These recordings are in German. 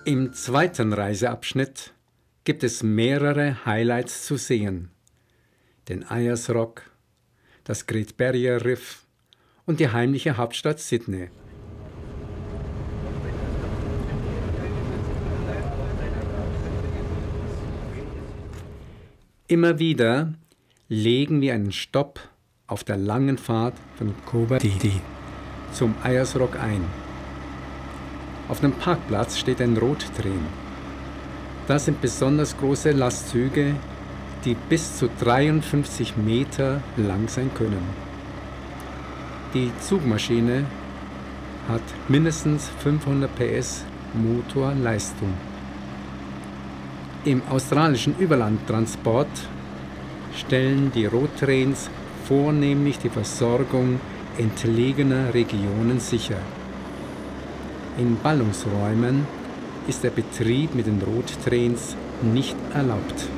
Im zweiten Reiseabschnitt gibt es mehrere Highlights zu sehen. Den Ayers Rock, das Great Barrier Reef und die heimliche Hauptstadt Sydney. Immer wieder legen wir einen Stopp auf der langen Fahrt von Coober Pedy zum Ayers Rock ein. Auf dem Parkplatz steht ein Rottrain. Das sind besonders große Lastzüge, die bis zu 53 Meter lang sein können. Die Zugmaschine hat mindestens 500 PS Motorleistung. Im australischen Überlandtransport stellen die Roadtrains vornehmlich die Versorgung entlegener Regionen sicher. In Ballungsräumen ist der Betrieb mit den Roadtrains nicht erlaubt.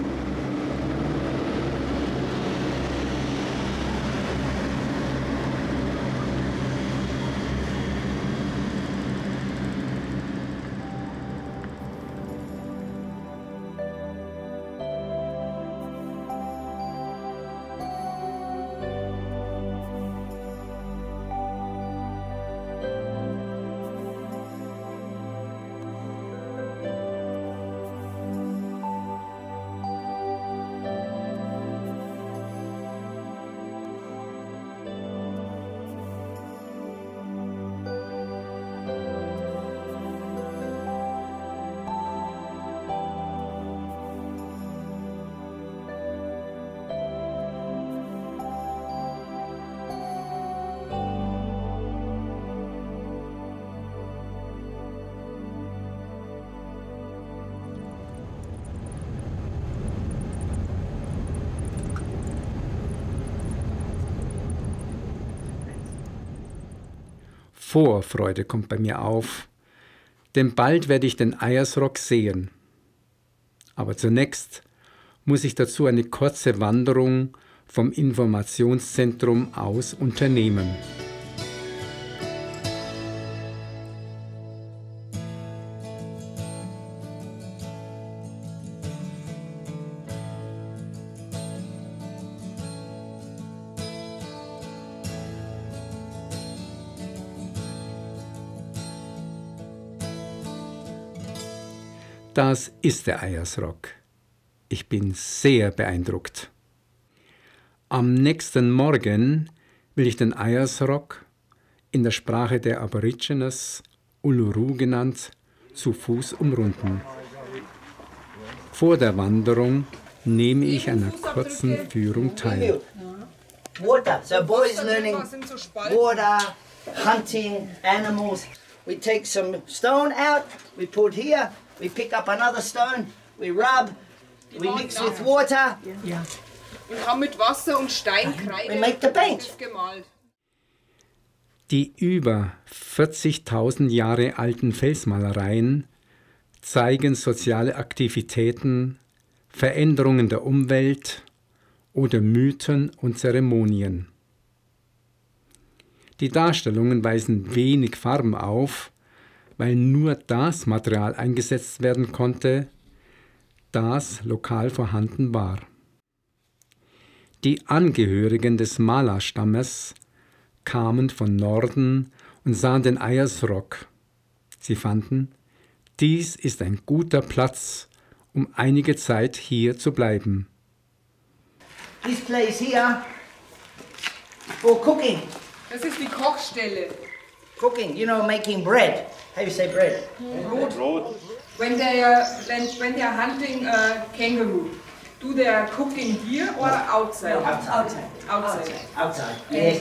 Vorfreude kommt bei mir auf, denn bald werde ich den Ayers Rock sehen. Aber zunächst muss ich dazu eine kurze Wanderung vom Informationszentrum aus unternehmen. Das ist der Ayers Rock. Ich bin sehr beeindruckt. Am nächsten Morgen will ich den Ayers Rock, in der Sprache der Aborigines Uluru genannt, zu Fuß umrunden. Vor der Wanderung nehme ich einer kurzen Führung teil. Water, so boys learning water, hunting, animals. We take some stone out, we put here. We pick up another stone, we rub, we mix with water. Ja. Und haben mit Wasser und Steinkreide We make the paint. gemalt. Die über 40.000 Jahre alten Felsmalereien zeigen soziale Aktivitäten, Veränderungen der Umwelt oder Mythen und Zeremonien. Die Darstellungen weisen wenig Farben auf, weil nur das Material eingesetzt werden konnte, das lokal vorhanden war. Die Angehörigen des Mala-Stammes kamen von Norden und sahen den Ayers Rock. Sie fanden, dies ist ein guter Platz, um einige Zeit hier zu bleiben. This place here for cooking. Das ist die Kochstelle. Cooking, you know, making bread. How do you say bread? Brot. When they are hunting a kangaroo, do they are cooking here or outside? Outside. Outside. Outside. Yes.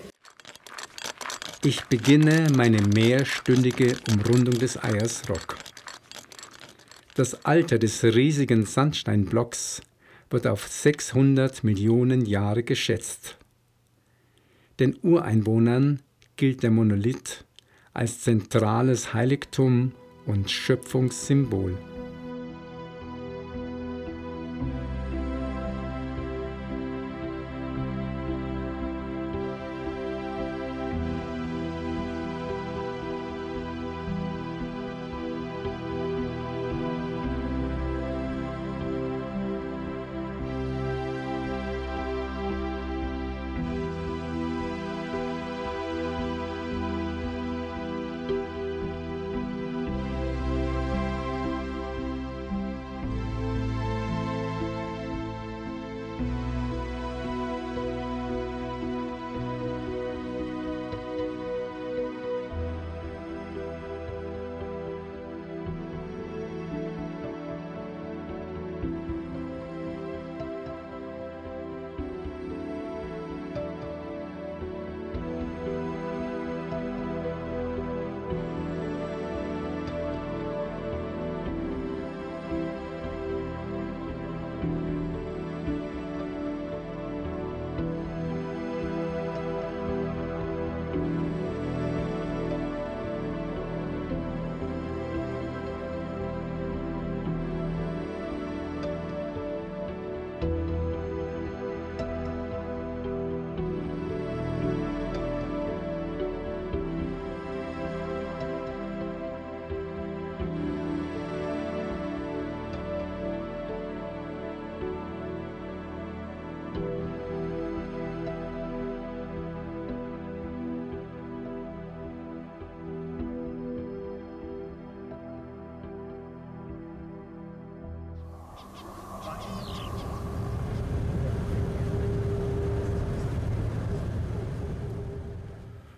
Ich beginne meine mehrstündige Umrundung des Ayers Rock. Das Alter des riesigen Sandsteinblocks wird auf 600 Millionen Jahre geschätzt. Den Ureinwohnern gilt der Monolith als zentrales Heiligtum und Schöpfungssymbol.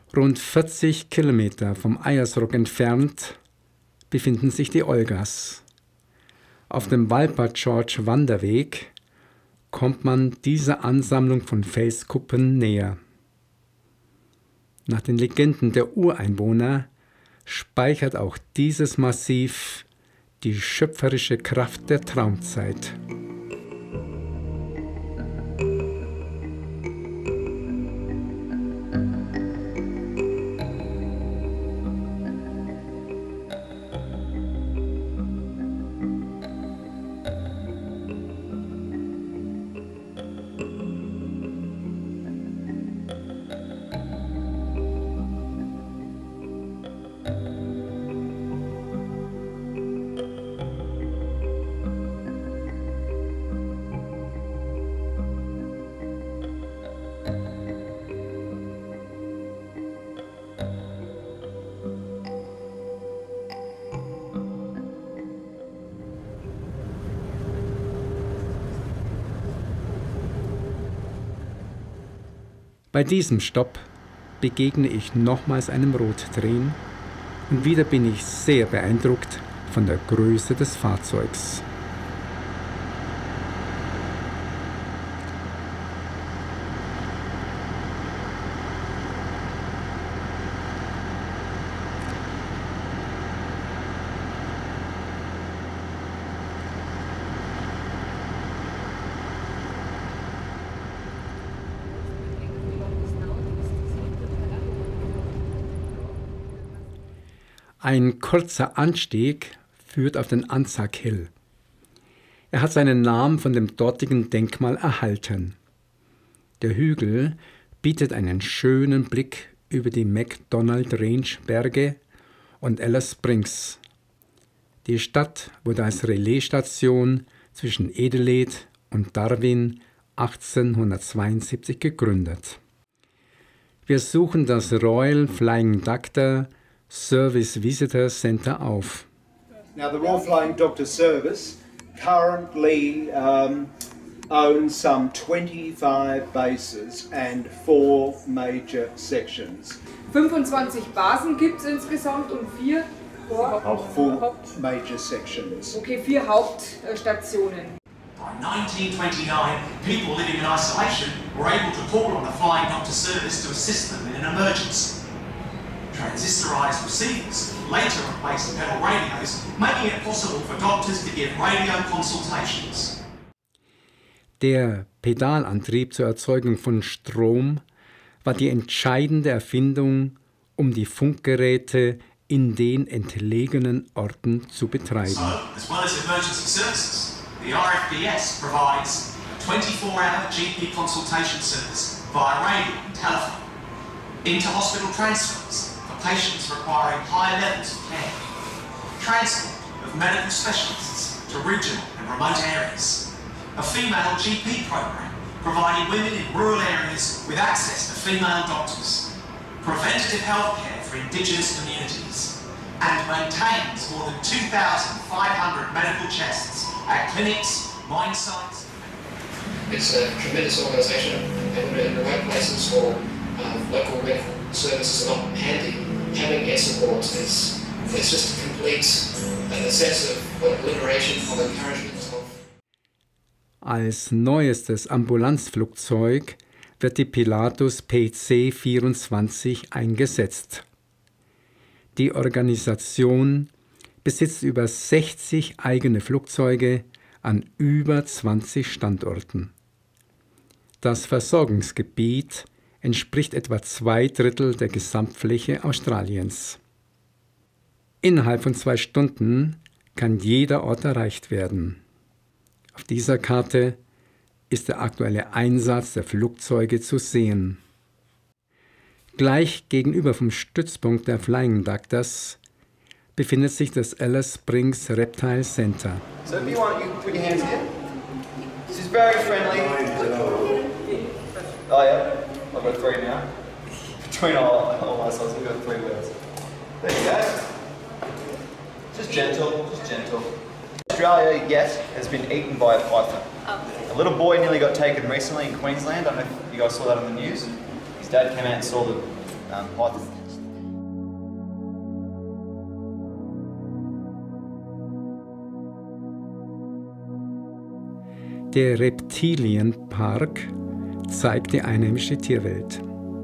Rund 40 Kilometer vom Ayers Rock entfernt befinden sich die Olgas. Auf dem Walper George Wanderweg kommt man dieser Ansammlung von Felskuppen näher. Nach den Legenden der Ureinwohner speichert auch dieses Massiv die schöpferische Kraft der Traumzeit. Bei diesem Stopp begegne ich nochmals einem Rottrain und wieder bin ich sehr beeindruckt von der Größe des Fahrzeugs. Ein kurzer Anstieg führt auf den Anzac Hill. Er hat seinen Namen von dem dortigen Denkmal erhalten. Der Hügel bietet einen schönen Blick über die MacDonald Range Berge und Alice Springs. Die Stadt wurde als Relaisstation zwischen Adelaide und Darwin 1872 gegründet. Wir suchen das Royal Flying Doctor Service Visitor Center auf. Now the Royal Flying Doctor Service currently owns some 25 bases and 4 major sections. 25 Basen gibt es insgesamt und 4 major sections. Okay, 4 Hauptstationen. By 1929, people living in isolation were able to call on the Flying Doctor Service to assist them in an emergency. Transistorized receivers later replaced pedal radios, making it possible for doctors to give radio consultations. Der Pedalantrieb zur Erzeugung von Strom war die entscheidende Erfindung, um die Funkgeräte in den entlegenen Orten zu betreiben. So, as well as emergency services, the RFDS provides a 24-hour GP consultation service via radio and telephone, inter-hospital transfers for patients requiring higher levels of care, transport of medical specialists to regional and remote areas, a female GP program providing women in rural areas with access to female doctors, preventative health care for indigenous communities, and maintains more than 2,500 medical chests at clinics, mine sites. It's a tremendous organisation, and in remote places or local medical services are not handy. Having air support is just a complete sense of liberation, of encouragement. Als neuestes Ambulanzflugzeug wird die Pilatus PC-24 eingesetzt. Die Organisation besitzt über 60 eigene Flugzeuge an über 20 Standorten. Das Versorgungsgebiet entspricht etwa 2/3 der Gesamtfläche Australiens. Innerhalb von 2 Stunden kann jeder Ort erreicht werden. Auf dieser Karte ist der aktuelle Einsatz der Flugzeuge zu sehen. Gleich gegenüber vom Stützpunkt der Flying Doctors befindet sich das Alice Springs Reptile Center. So if you want, you put your hands here. This is very friendly. Oh yeah, I've got 3 now. Between all my sons, we've got 3 wheels. There you go. Just gentle, just gentle. Australia yet has been eaten by a python. A little boy nearly got taken recently in Queensland. I don't know if you guys saw that on the news. His dad came out and saw the python. Der Reptilienpark zeigt die einheimische Tierwelt.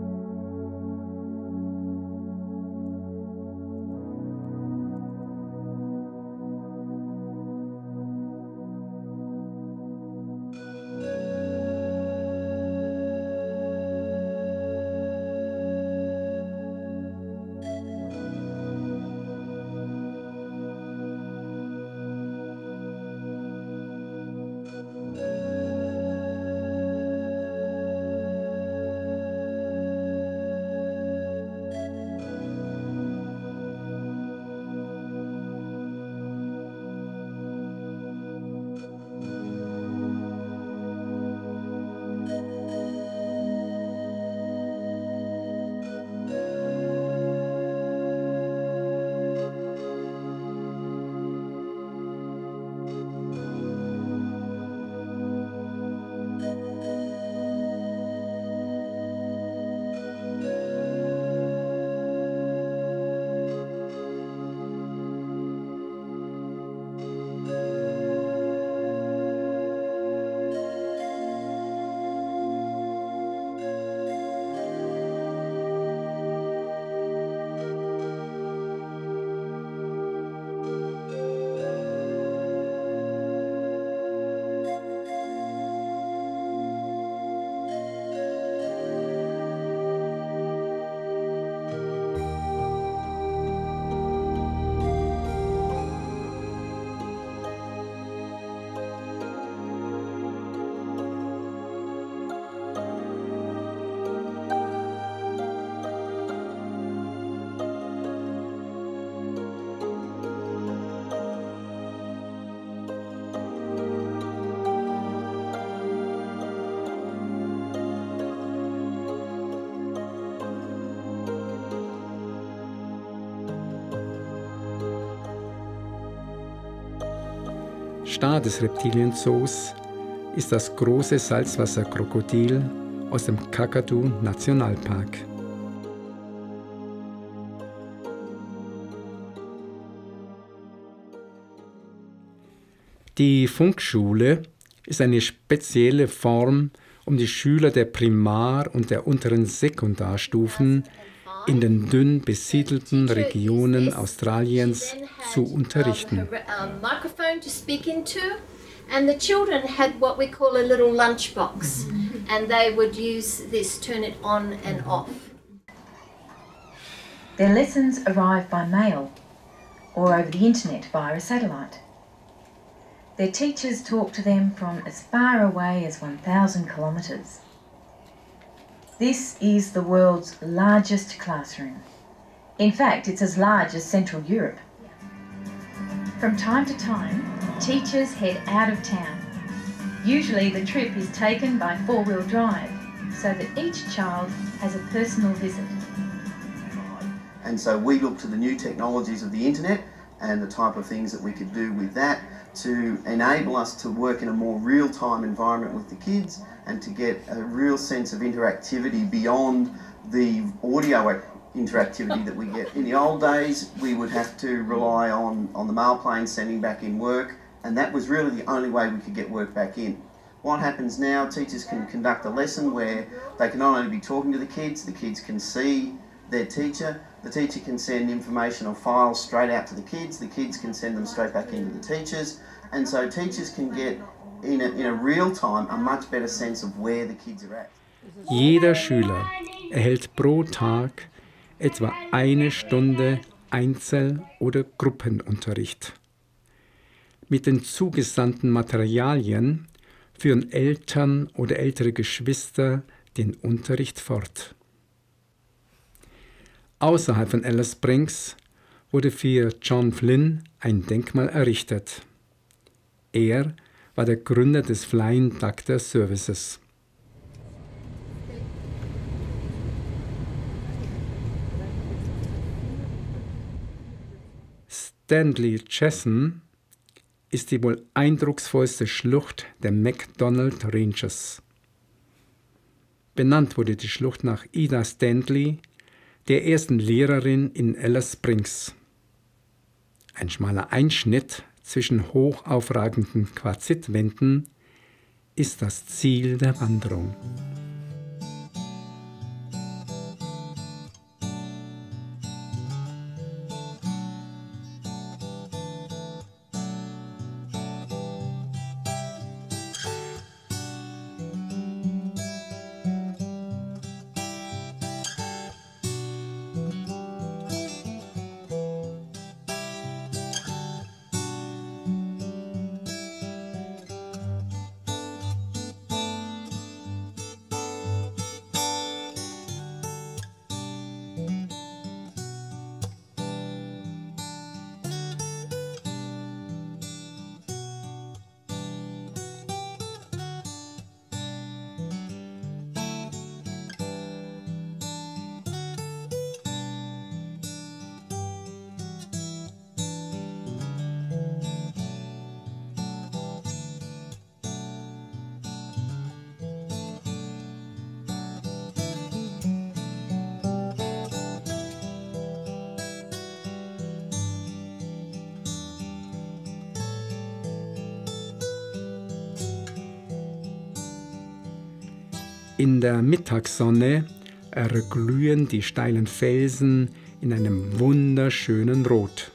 Star des Reptilienzoos ist das große Salzwasserkrokodil aus dem Kakadu-Nationalpark. Die Funkschule ist eine spezielle Form, um die Schüler der Primar- und der unteren Sekundarstufen in den dünn besiedelten Regionen Australiens zu unterrichten. And the children had what we call a little lunchbox, and they would use this, turn it on and off. Their lessons arrive by mail or over the internet via a satellite. Their teachers talk to them from as far away as 1,000 kilometres. This is the world's largest classroom. In fact, it's as large as Central Europe. From time to time, teachers head out of town. Usually the trip is taken by four-wheel drive, so that each child has a personal visit. And so we look to the new technologies of the internet and the type of things that we could do with that to enable us to work in a more real-time environment with the kids and to get a real sense of interactivity beyond the audio interactivity that we get. In the old days, we would have to rely on the mail plane sending back in work, and that was really the only way we could get work back in. What happens now, teachers can conduct a lesson where they can not only be talking to the kids can see their teacher, the teacher can send information or files straight out to the kids can send them straight back into the teachers, and so teachers can get in a real time a much better sense of where the kids are at. Jeder Schüler erhält pro Tag etwa eine Stunde Einzel- oder Gruppenunterricht. Mit den zugesandten Materialien führen Eltern oder ältere Geschwister den Unterricht fort. Außerhalb von Alice Springs wurde für John Flynn ein Denkmal errichtet. Er war der Gründer des Flying Doctor Services. Stanley Chasm ist die wohl eindrucksvollste Schlucht der MacDonald Ranges. Benannt wurde die Schlucht nach Ida Stanley, der ersten Lehrerin in Alice Springs. Ein schmaler Einschnitt zwischen hochaufragenden Quarzitwänden ist das Ziel der Wanderung. In der Mittagssonne erglühen die steilen Felsen in einem wunderschönen Rot.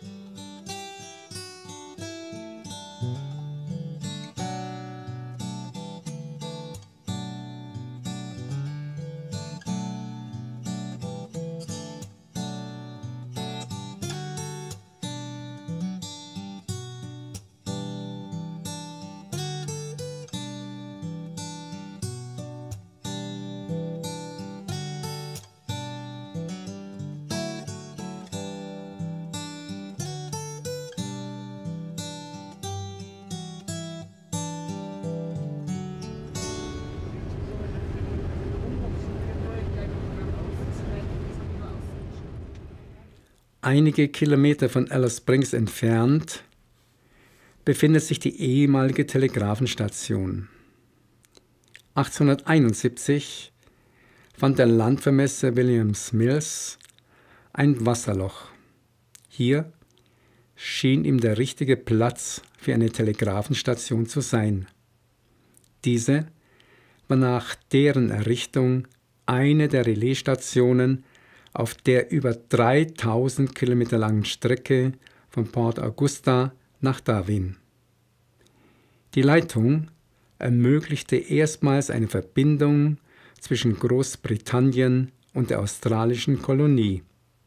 Einige Kilometer von Alice Springs entfernt befindet sich die ehemalige Telegrafenstation. 1871 fand der Landvermesser William Mills ein Wasserloch. Hier schien ihm der richtige Platz für eine Telegrafenstation zu sein. Diese war nach deren Errichtung eine der Relaisstationen auf der über 3000 Kilometer langen Strecke von Port Augusta nach Darwin. Die Leitung ermöglichte erstmals eine Verbindung zwischen Großbritannien und der australischen Kolonie.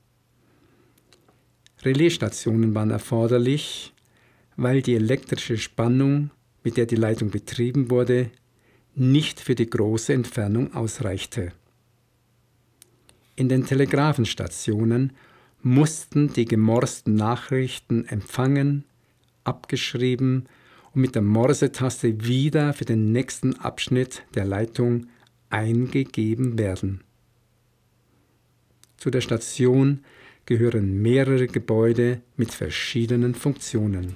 Relaisstationen waren erforderlich, weil die elektrische Spannung, mit der die Leitung betrieben wurde, nicht für die große Entfernung ausreichte. In den Telegrafenstationen mussten die gemorsten Nachrichten empfangen, abgeschrieben und mit der Morsetaste wieder für den nächsten Abschnitt der Leitung eingegeben werden. Zu der Station gehören mehrere Gebäude mit verschiedenen Funktionen.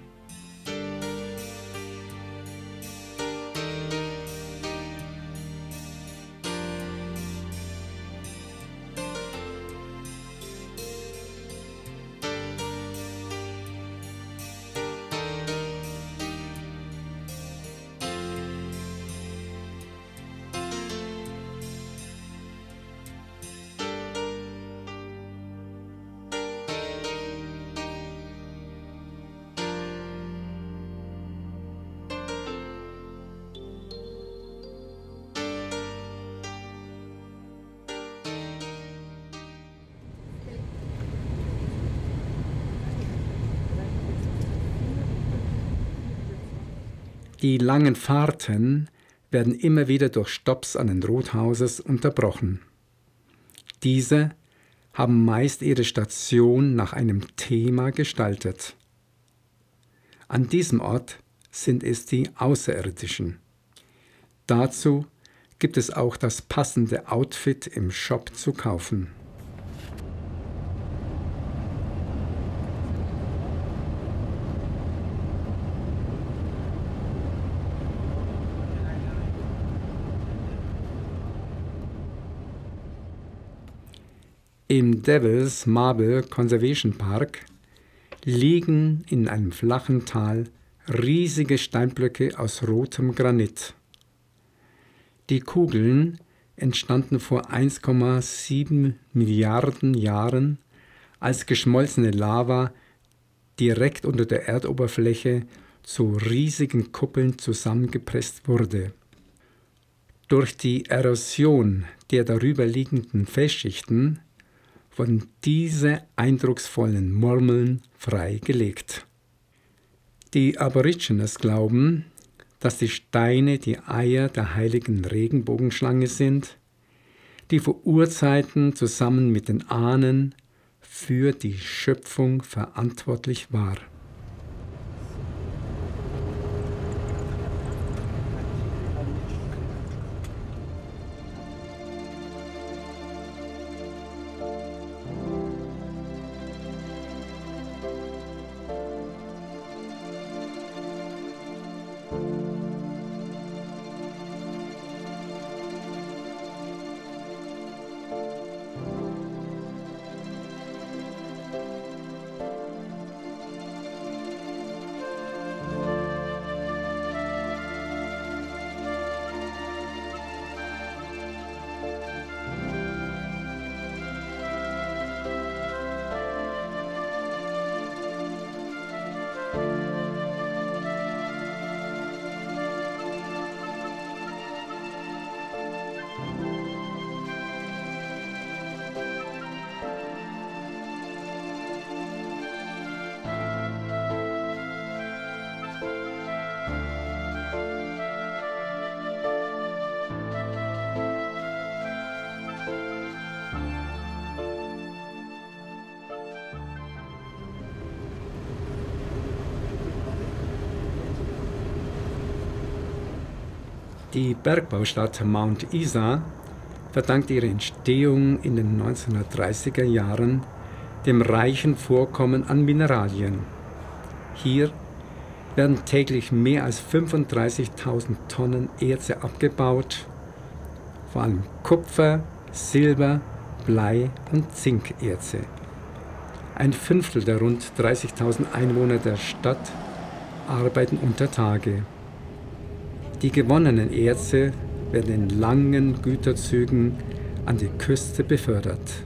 Die langen Fahrten werden immer wieder durch Stopps an den Roadhouses unterbrochen. Diese haben meist ihre Station nach einem Thema gestaltet. An diesem Ort sind es die Außerirdischen. Dazu gibt es auch das passende Outfit im Shop zu kaufen. Im Devil's Marble Conservation Park liegen in einem flachen Tal riesige Steinblöcke aus rotem Granit. Die Kugeln entstanden vor 1,7 Milliarden Jahren, als geschmolzene Lava direkt unter der Erdoberfläche zu riesigen Kuppeln zusammengepresst wurde. Durch die Erosion der darüber liegenden Felsschichten wurden diese eindrucksvollen Murmeln freigelegt. Die Aborigines glauben, dass die Steine die Eier der heiligen Regenbogenschlange sind, die vor Urzeiten zusammen mit den Ahnen für die Schöpfung verantwortlich war. Die Bergbaustadt Mount Isa verdankt ihre Entstehung in den 1930er Jahren dem reichen Vorkommen an Mineralien. Hier werden täglich mehr als 35.000 Tonnen Erze abgebaut, vor allem Kupfer, Silber, Blei und Zinkerze. Ein Fünftel der rund 30.000 Einwohner der Stadt arbeiten unter Tage. Die gewonnenen Erze werden in langen Güterzügen an die Küste befördert.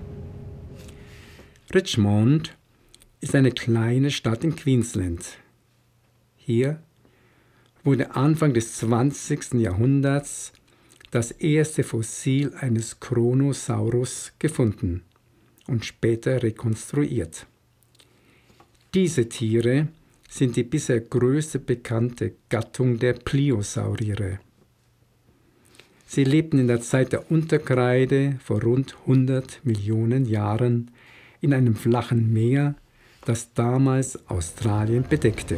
Richmond ist eine kleine Stadt in Queensland. Hier wurde Anfang des 20. Jahrhunderts das erste Fossil eines Kronosaurus gefunden und später rekonstruiert. Diese Tiere sind die bisher größte bekannte Gattung der Pliosaurier. Sie lebten in der Zeit der Unterkreide vor rund 100 Millionen Jahren in einem flachen Meer, das damals Australien bedeckte.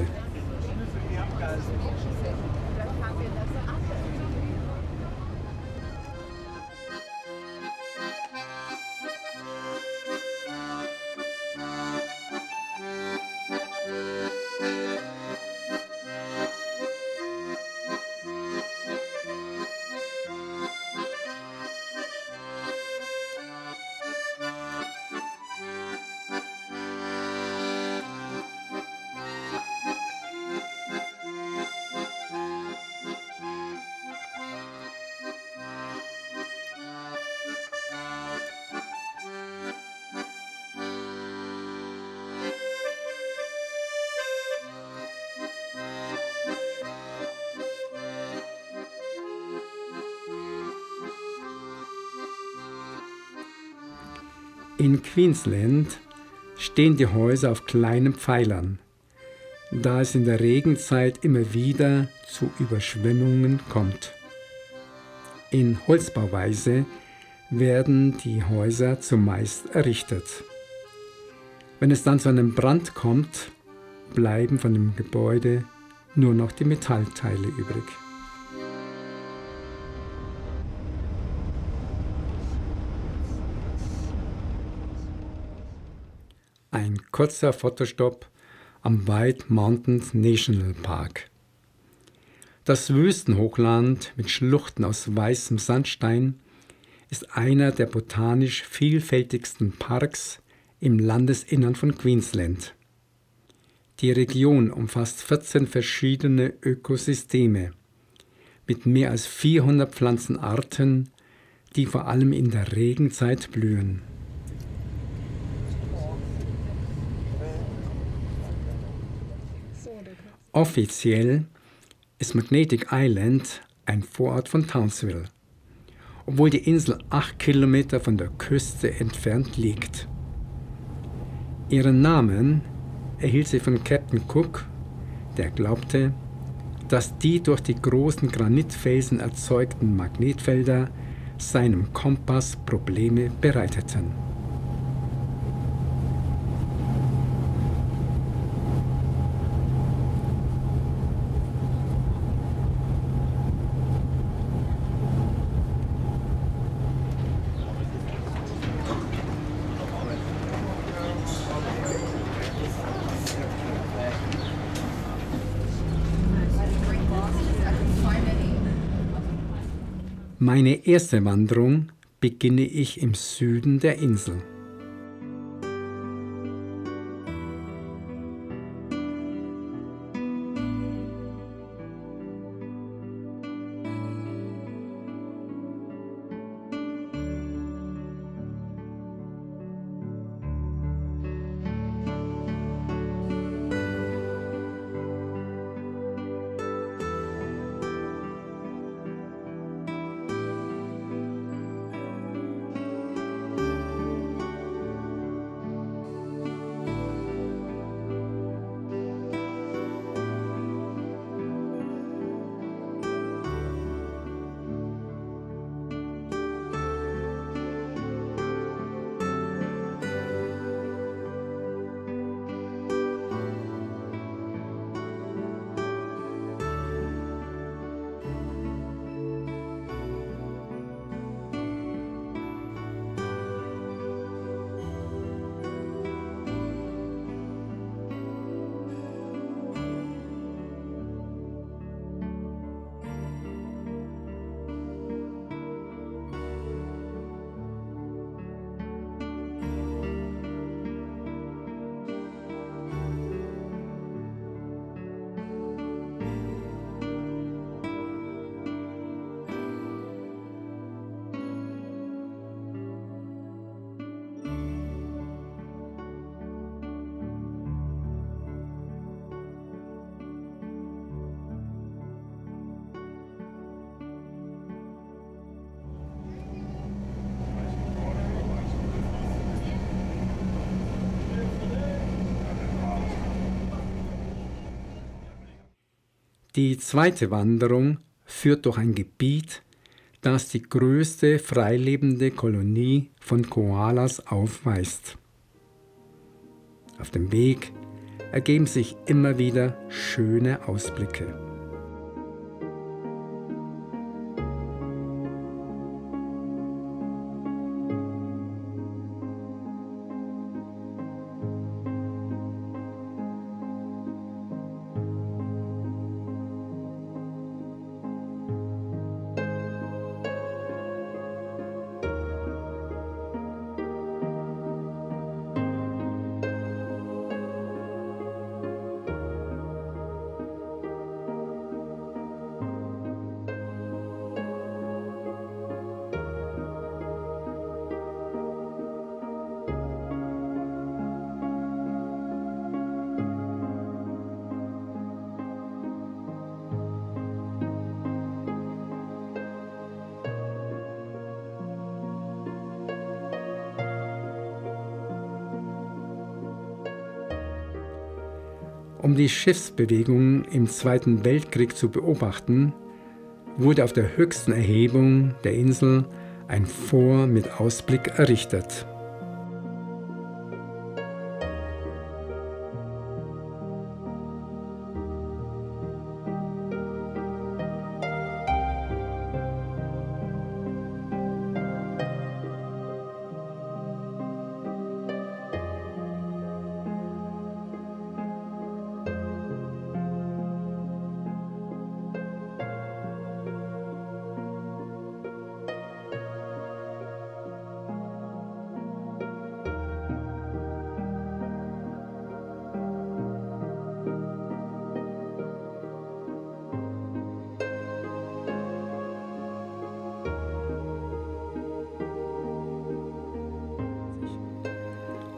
In Queensland stehen die Häuser auf kleinen Pfeilern, da es in der Regenzeit immer wieder zu Überschwemmungen kommt. In Holzbauweise werden die Häuser zumeist errichtet. Wenn es dann zu einem Brand kommt, bleiben von dem Gebäude nur noch die Metallteile übrig. Ein kurzer Fotostopp am White Mountains National Park. Das Wüstenhochland mit Schluchten aus weißem Sandstein ist einer der botanisch vielfältigsten Parks im Landesinnern von Queensland. Die Region umfasst 14 verschiedene Ökosysteme mit mehr als 400 Pflanzenarten, die vor allem in der Regenzeit blühen. Offiziell ist Magnetic Island ein Vorort von Townsville, obwohl die Insel 8 Kilometer von der Küste entfernt liegt. Ihren Namen erhielt sie von Captain Cook, der glaubte, dass die durch die großen Granitfelsen erzeugten Magnetfelder seinem Kompass Probleme bereiteten. Meine erste Wanderung beginne ich im Süden der Insel. Die zweite Wanderung führt durch ein Gebiet, das die größte freilebende Kolonie von Koalas aufweist. Auf dem Weg ergeben sich immer wieder schöne Ausblicke. Um die Schiffsbewegungen im Zweiten Weltkrieg zu beobachten, wurde auf der höchsten Erhebung der Insel ein Fort mit Ausblick errichtet.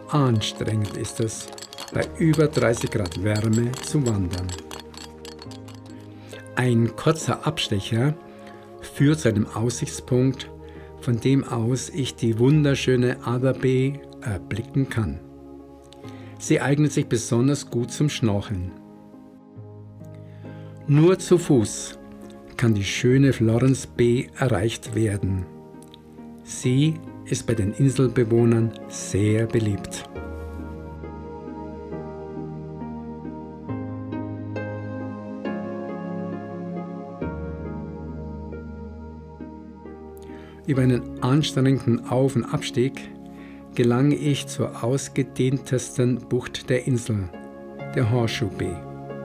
anstrengend ist es, bei über 30 Grad Wärme zu wandern. Ein kurzer Abstecher führt zu einem Aussichtspunkt, von dem aus ich die wunderschöne Other Bay erblicken kann. Sie eignet sich besonders gut zum Schnorcheln. Nur zu Fuß kann die schöne Florence Bay erreicht werden. Sie ist bei den Inselbewohnern sehr beliebt. Über einen anstrengenden Auf- und Abstieg gelange ich zur ausgedehntesten Bucht der Insel, der Horseshoe Bay.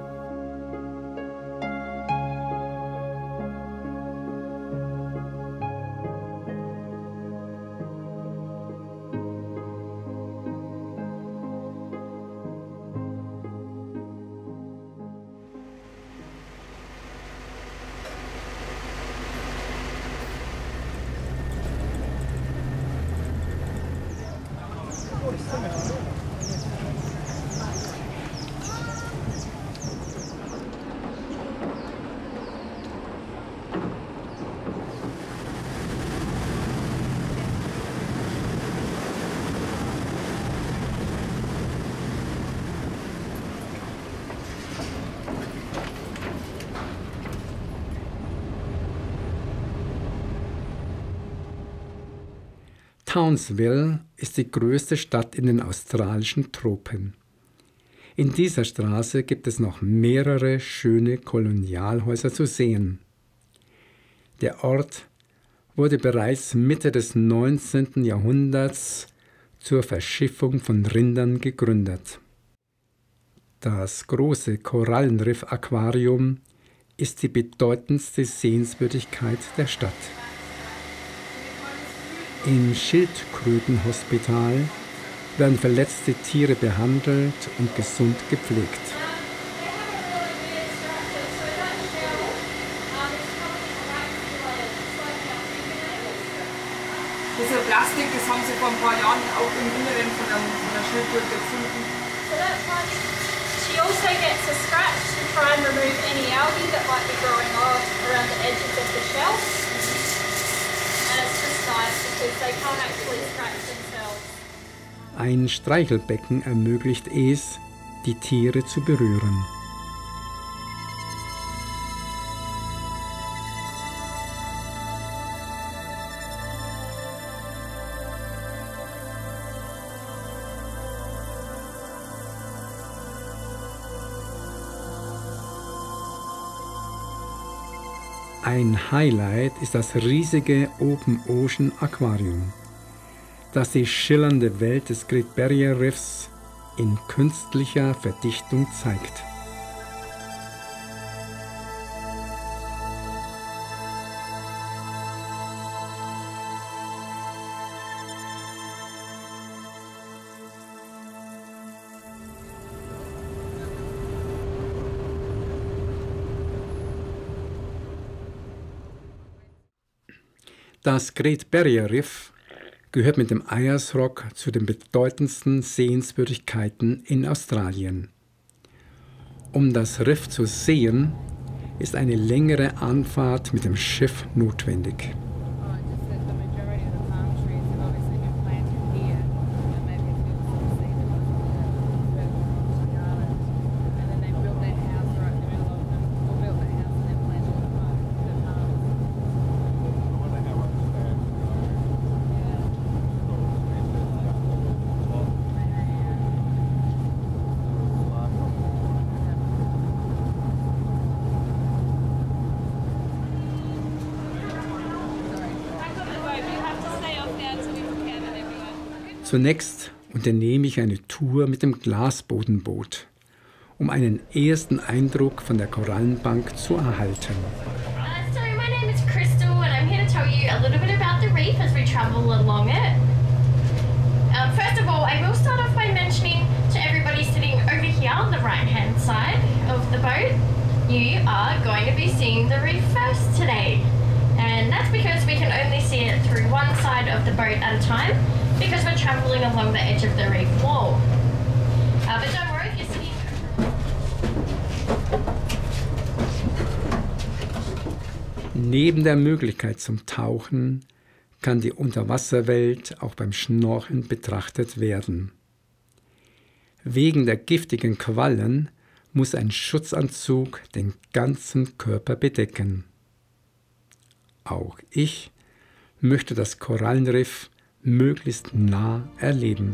Townsville ist die größte Stadt in den australischen Tropen. In dieser Straße gibt es noch mehrere schöne Kolonialhäuser zu sehen. Der Ort wurde bereits Mitte des 19. Jahrhunderts zur Verschiffung von Rindern gegründet. Das große Korallenriff-Aquarium ist die bedeutendste Sehenswürdigkeit der Stadt. Im Schildkrötenhospital werden verletzte Tiere behandelt und gesund gepflegt. Diese Plastik, das haben sie vor ein paar Jahren auch im Inneren von der Schildkröte gefunden. She also gets a scratch to try and remove any algae that might be growing off around the edges of the shell. And it's just nice because they can't actually scratch themselves. Ein Streichelbecken ermöglicht es, die Tiere zu berühren. Ein Highlight ist das riesige Open Ocean Aquarium, das die schillernde Welt des Great Barrier Reefs in künstlicher Verdichtung zeigt. Das Great Barrier Reef gehört mit dem Ayers Rock zu den bedeutendsten Sehenswürdigkeiten in Australien. Um das Riff zu sehen, ist eine längere Anfahrt mit dem Schiff notwendig. Zunächst unternehme ich eine Tour mit dem Glasbodenboot, um einen ersten Eindruck von der Korallenbank zu erhalten. So my name is Crystal and I'm here to tell you a little bit about the reef as we travel along it. First of all, I will start off by mentioning to everybody sitting over here on the right-hand side of the boat, you are going to be seeing the reef first today. And that's because we can only see it through one side of the boat at a time. because we're travelling along the edge of the reef wall. But don't worry if you're sitting. Neben der Möglichkeit zum Tauchen kann die Unterwasserwelt auch beim Schnorcheln betrachtet werden. Wegen der giftigen Quallen muss ein Schutzanzug den ganzen Körper bedecken. Auch ich möchte das Korallenriff möglichst nah erleben.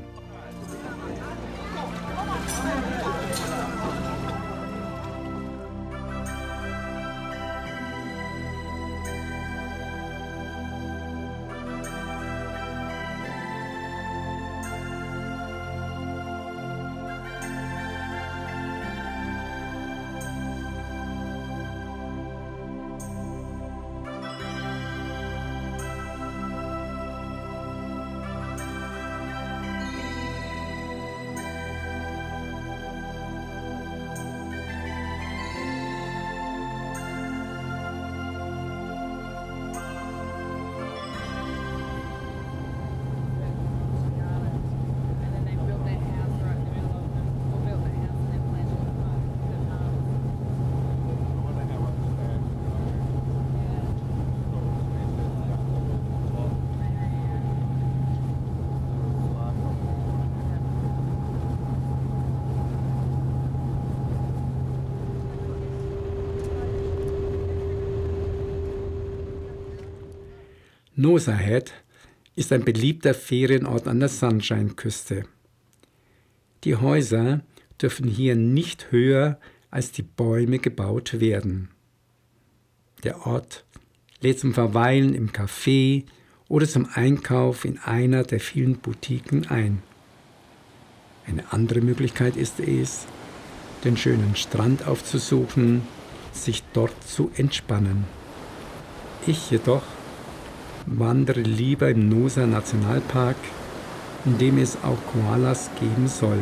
Nosa Head ist ein beliebter Ferienort an der Sunshine-Küste. Die Häuser dürfen hier nicht höher als die Bäume gebaut werden. Der Ort lädt zum Verweilen im Café oder zum Einkauf in einer der vielen Boutiquen ein. Eine andere Möglichkeit ist es, den schönen Strand aufzusuchen, sich dort zu entspannen. Ich jedoch wandere lieber im Nosa Nationalpark, in dem es auch Koalas geben soll.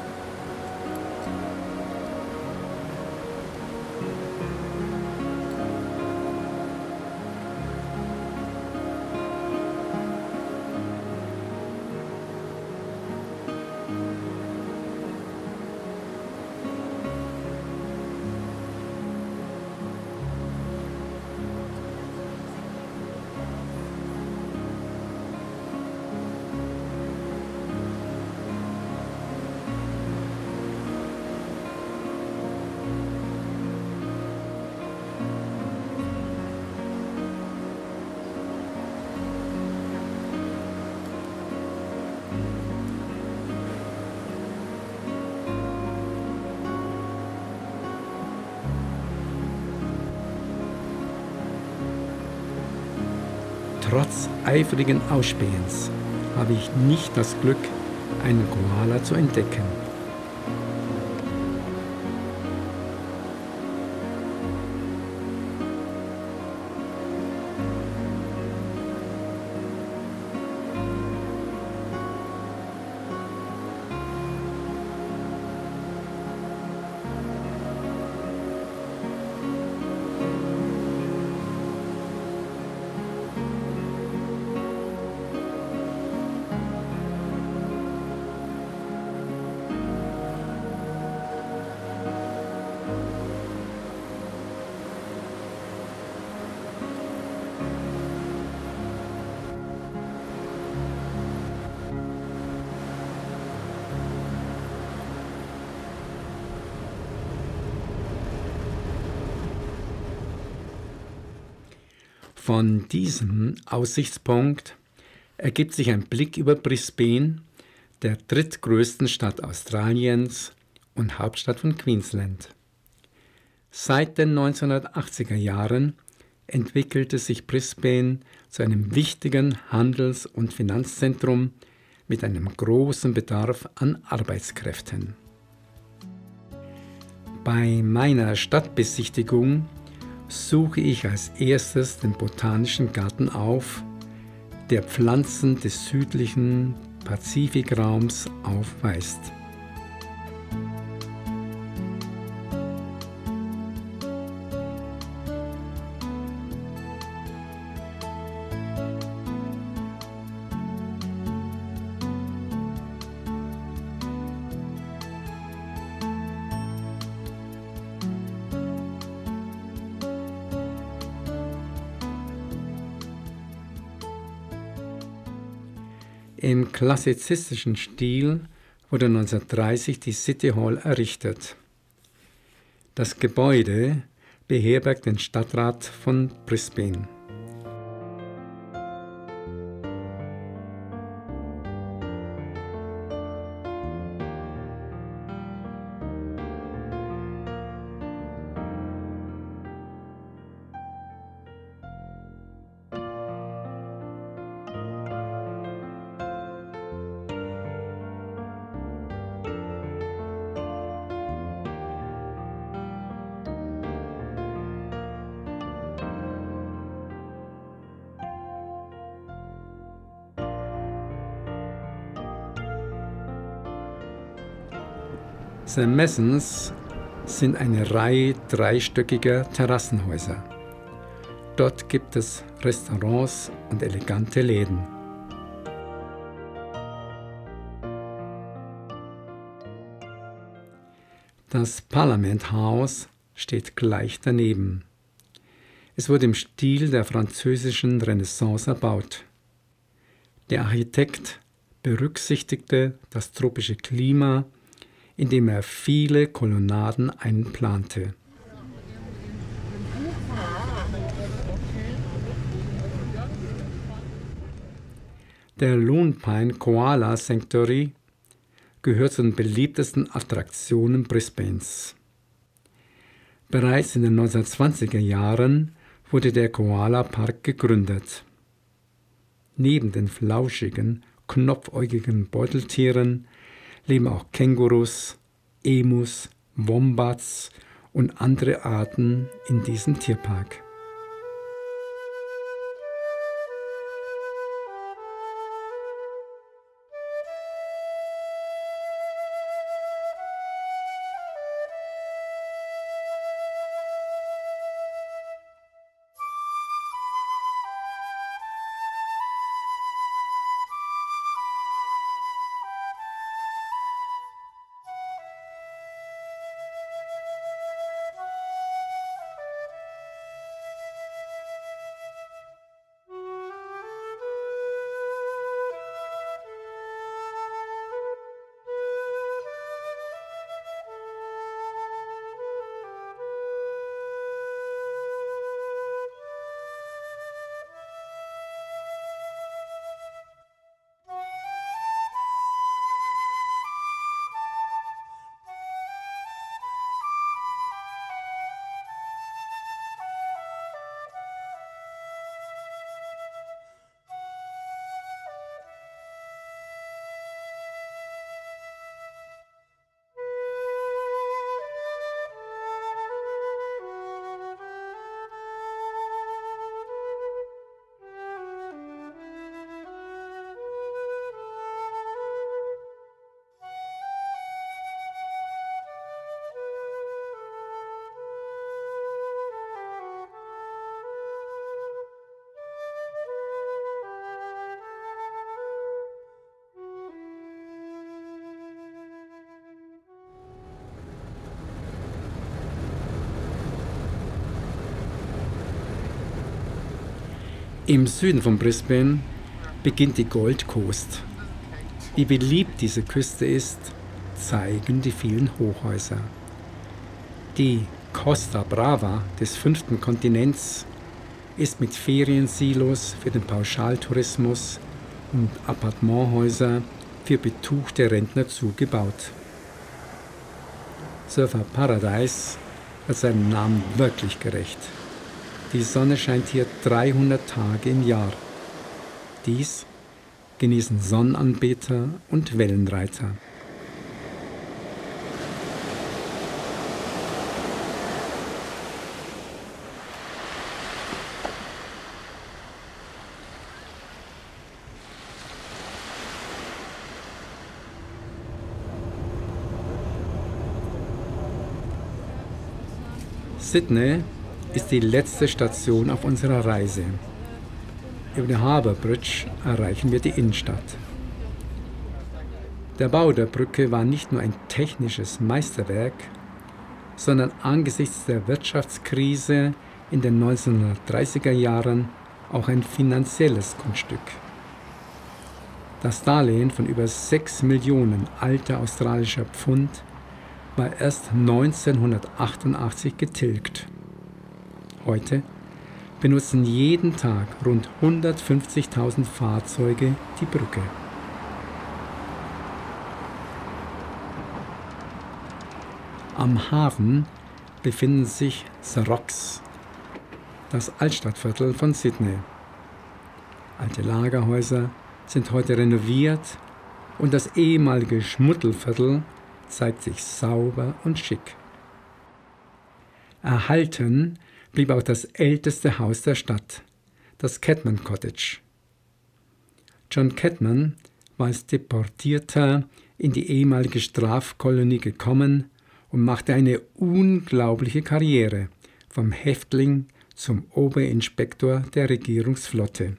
Trotz eifrigen Ausspähens habe ich nicht das Glück, einen Koala zu entdecken. Von diesem Aussichtspunkt ergibt sich ein Blick über Brisbane, der drittgrößten Stadt Australiens und Hauptstadt von Queensland. Seit den 1980er Jahren entwickelte sich Brisbane zu einem wichtigen Handels- und Finanzzentrum mit einem großen Bedarf an Arbeitskräften. Bei meiner Stadtbesichtigung suche ich als erstes den Botanischen Garten auf, der Pflanzen des südlichen Pazifikraums aufweist. Im klassizistischen Stil wurde 1930 die City Hall errichtet. Das Gebäude beherbergt den Stadtrat von Brisbane. St. Messens sind eine Reihe dreistöckiger Terrassenhäuser. Dort gibt es Restaurants und elegante Läden. Das Parliament House steht gleich daneben. Es wurde im Stil der französischen Renaissance erbaut. Der Architekt berücksichtigte das tropische Klima, indem er viele Kolonnaden einplante. Der Lone Pine Koala Sanctuary gehört zu den beliebtesten Attraktionen Brisbanes. Bereits in den 1920er Jahren wurde der Koala Park gegründet. Neben den flauschigen, knopfäugigen Beuteltieren leben auch Kängurus, Emus, Wombats und andere Arten in diesem Tierpark. Im Süden von Brisbane beginnt die Gold Coast. Wie beliebt diese Küste ist, zeigen die vielen Hochhäuser. Die Costa Brava des 5. Kontinents ist mit Feriensilos für den Pauschaltourismus und Appartementhäuser für betuchte Rentner zugebaut. Surfer Paradise wird seinem Namen wirklich gerecht. Die Sonne scheint hier 300 Tage im Jahr. Dies genießen Sonnenanbeter und Wellenreiter. Sydney ist die letzte Station auf unserer Reise. Über die Harbour Bridge erreichen wir die Innenstadt. Der Bau der Brücke war nicht nur ein technisches Meisterwerk, sondern angesichts der Wirtschaftskrise in den 1930er Jahren auch ein finanzielles Kunststück. Das Darlehen von über 6 Millionen alter australischer Pfund war erst 1988 getilgt. Heute benutzen jeden Tag rund 150.000 Fahrzeuge die Brücke. Am Hafen befinden sich The Rocks, das Altstadtviertel von Sydney. Alte Lagerhäuser sind heute renoviert und das ehemalige Schmuddelviertel zeigt sich sauber und schick. Erhalten blieb auch das älteste Haus der Stadt, das Cadman Cottage. John Cadman war als Deportierter in die ehemalige Strafkolonie gekommen und machte eine unglaubliche Karriere, vom Häftling zum Oberinspektor der Regierungsflotte.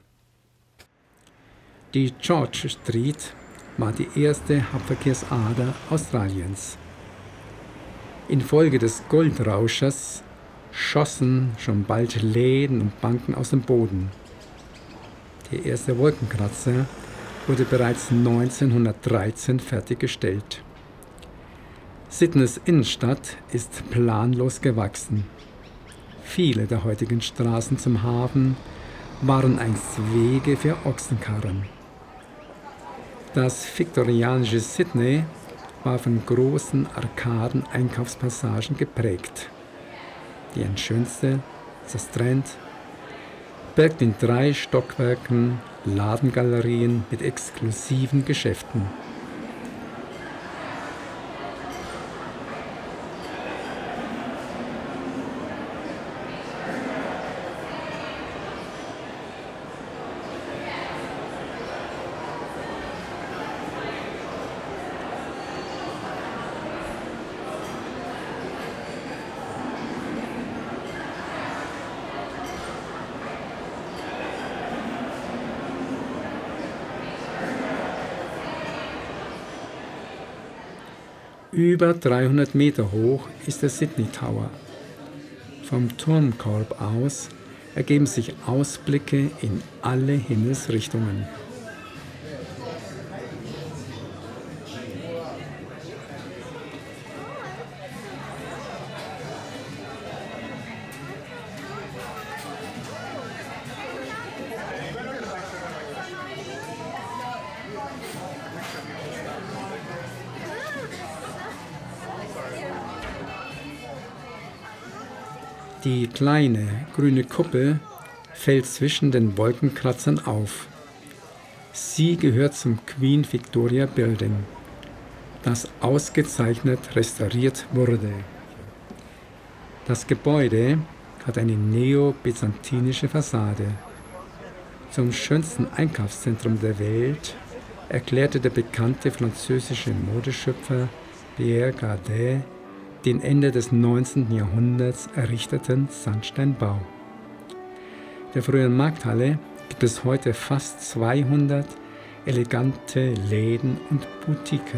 Die George Street war die erste Hauptverkehrsader Australiens. Infolge des Goldrauschers schossen schon bald Läden und Banken aus dem Boden. Der erste Wolkenkratzer wurde bereits 1913 fertiggestellt. Sydneys Innenstadt ist planlos gewachsen. Viele der heutigen Straßen zum Hafen waren einst Wege für Ochsenkarren. Das viktorianische Sydney war von großen Arkaden-Einkaufspassagen geprägt. Die schönste, The Strand, birgt in 3 Stockwerken Ladengalerien mit exklusiven Geschäften. Über 300 Meter hoch ist der Sydney Tower. Vom Turmkorb aus ergeben sich Ausblicke in alle Himmelsrichtungen. Die kleine grüne Kuppel fällt zwischen den Wolkenkratzern auf. Sie gehört zum Queen Victoria Building, das ausgezeichnet restauriert wurde. Das Gebäude hat eine neobyzantinische Fassade. Zum schönsten Einkaufszentrum der Welt erklärte der bekannte französische Modeschöpfer Pierre Cardin den Ende des 19. Jahrhunderts errichteten Sandsteinbau. Der früheren Markthalle gibt es heute fast 200 elegante Läden und Boutiquen.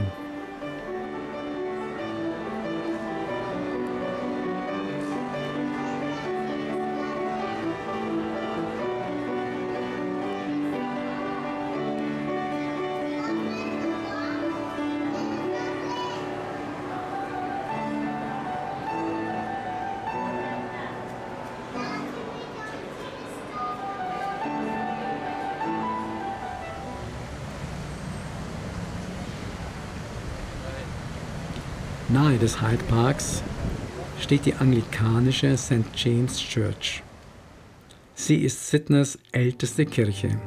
Nahe des Hyde Parks steht die anglikanische St. James Church. Sie ist Sydneys älteste Kirche.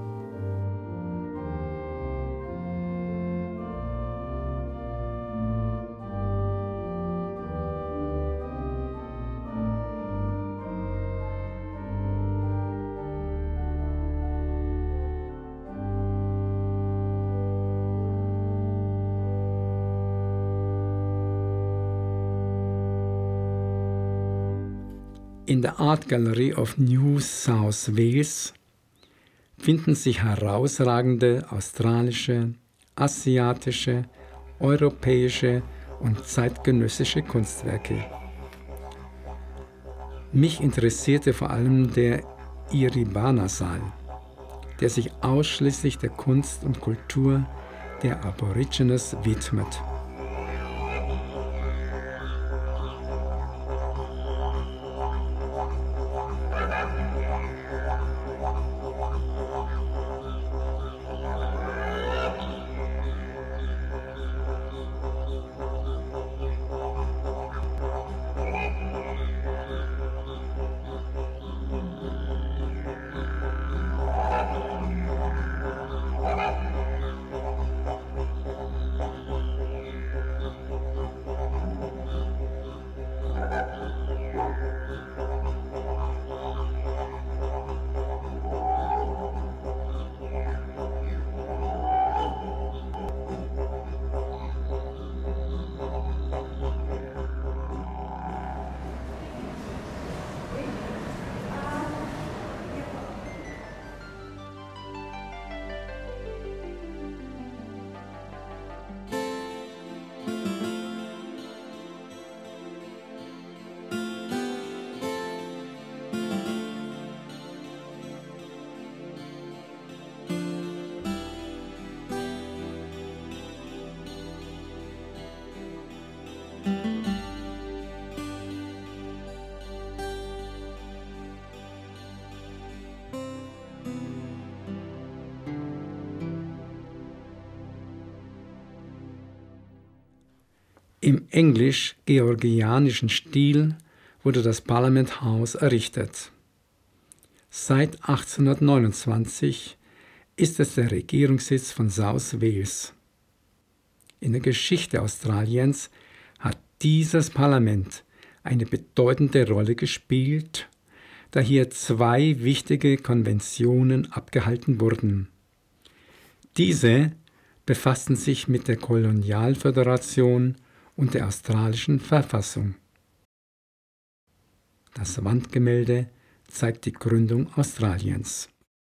In der Art Gallery of New South Wales finden sich herausragende australische, asiatische, europäische und zeitgenössische Kunstwerke. Mich interessierte vor allem der Iribana-Saal. der sich ausschließlich der Kunst und Kultur der Aborigines widmet. Im englisch-georgianischen Stil wurde das Parliament House errichtet. Seit 1829 ist es der Regierungssitz von South Wales. In der Geschichte Australiens hat dieses Parlament eine bedeutende Rolle gespielt, da hier 2 wichtige Konventionen abgehalten wurden. Diese befassten sich mit der Kolonialföderation und der australischen Verfassung. Das Wandgemälde zeigt die Gründung Australiens.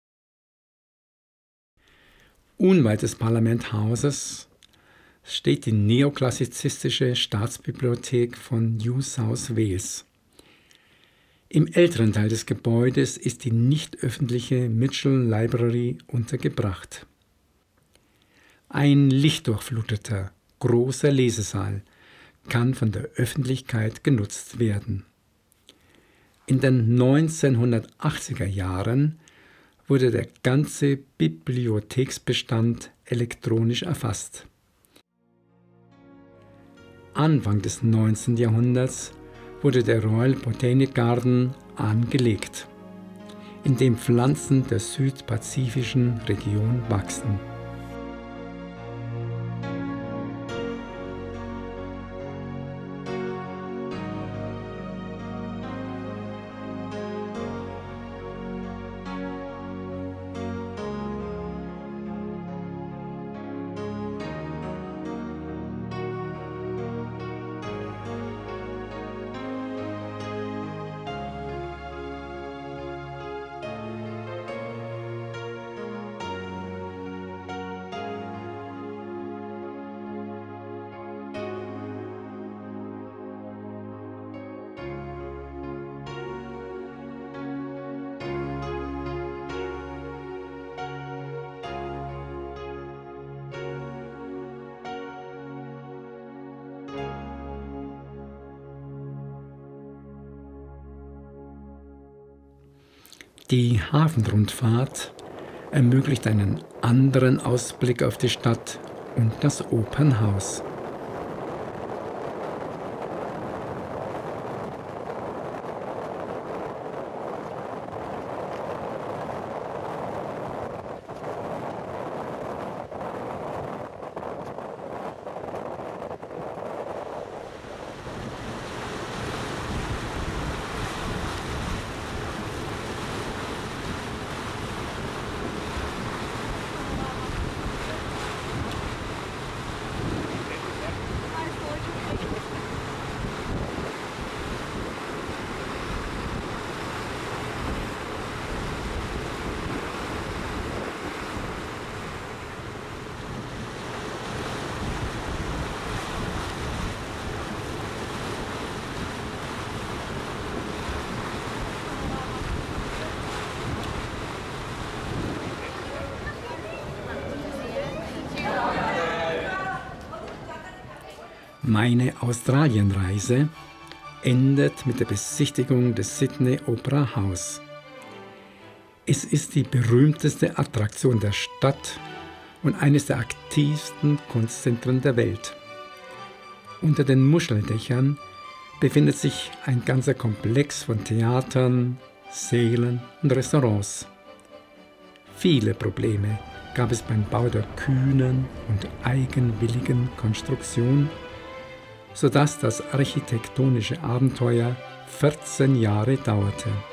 Unweit des Parlament-Hauses steht die neoklassizistische Staatsbibliothek von New South Wales. Im älteren Teil des Gebäudes ist die nicht öffentliche Mitchell Library untergebracht. Ein lichtdurchfluteter, großer Lesesaal kann von der Öffentlichkeit genutzt werden. In den 1980er Jahren wurde der ganze Bibliotheksbestand elektronisch erfasst. Anfang des 19. Jahrhunderts wurde der Royal Botanic Garden angelegt, in dem Pflanzen der südpazifischen Region wachsen. Die Hafenrundfahrt ermöglicht einen anderen Ausblick auf die Stadt und das Opernhaus. Meine Australienreise endet mit der Besichtigung des Sydney Opera House. Es ist die berühmteste Attraktion der Stadt und eines der aktivsten Kunstzentren der Welt. Unter den Muscheldächern befindet sich ein ganzer Komplex von Theatern, Sälen und Restaurants. Viele Probleme gab es beim Bau der kühnen und eigenwilligen Konstruktion, sodass das architektonische Abenteuer 14 Jahre dauerte.